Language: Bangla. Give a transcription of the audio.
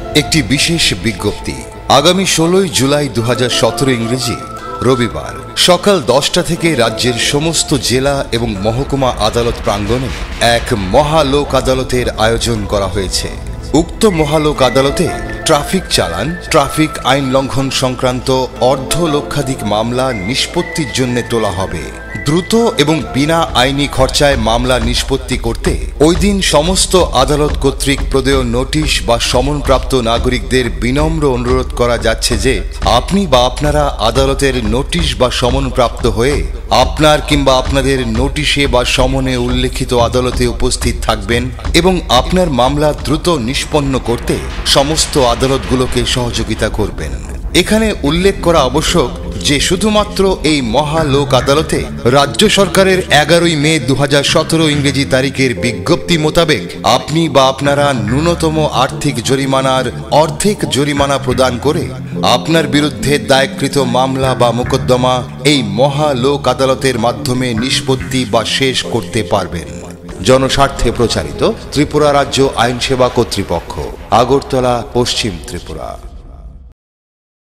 একটি বিশেষ বিজ্ঞপ্তি। আগামী 16 জুলাই 2017 ইংরেজি রবিবার সকাল 10টা থেকে রাজ্যের সমস্ত জেলা এবং মহকুমা আদালত প্রাঙ্গণে এক মহালোক আদালতের আয়োজন করা হয়েছে। উক্ত মহালোক আদালতে ট্রাফিক চালান, ট্রাফিক আইন লঙ্ঘন সংক্রান্ত অর্ধলক্ষাধিক মামলা নিষ্পত্তির জন্য তোলা হবে। দ্রুত এবং বিনা আইনি খরচায় মামলা নিষ্পত্তি করতে ওই দিন সমস্ত আদালত কর্তৃক প্রদেয় নোটিশ বা সমনপ্রাপ্ত নাগরিকদের বিনম্র অনুরোধ করা যাচ্ছে যে আপনি বা আপনারা আদালতের নোটিশ বা সমনপ্রাপ্ত হয়ে আপনার কিংবা আপনাদের নোটিশে বা সমনে উল্লেখিত আদালতে উপস্থিত থাকবেন এবং আপনার মামলা দ্রুত নিষ্পন্ন করতে সমস্ত আদালতগুলোকে সহযোগিতা করবেন। এখানে উল্লেখ করা আবশ্যক যে শুধুমাত্র এই মহালোক আদালতে রাজ্য সরকারের 11 মে 2017 ইংরেজি তারিখের বিজ্ঞপ্তি মোতাবেক আপনি বা আপনারা ন্যূনতম আর্থিক জরিমানার অর্ধেক জরিমানা প্রদান করে আপনার বিরুদ্ধে দায়েরকৃত মামলা বা মোকদ্দমা এই মহালোক আদালতের মাধ্যমে নিষ্পত্তি বা শেষ করতে পারবেন। জনস্বার্থে প্রচারিত, ত্রিপুরা রাজ্য আইন সেবা কর্তৃপক্ষ, আগরতলা, পশ্চিম ত্রিপুরা।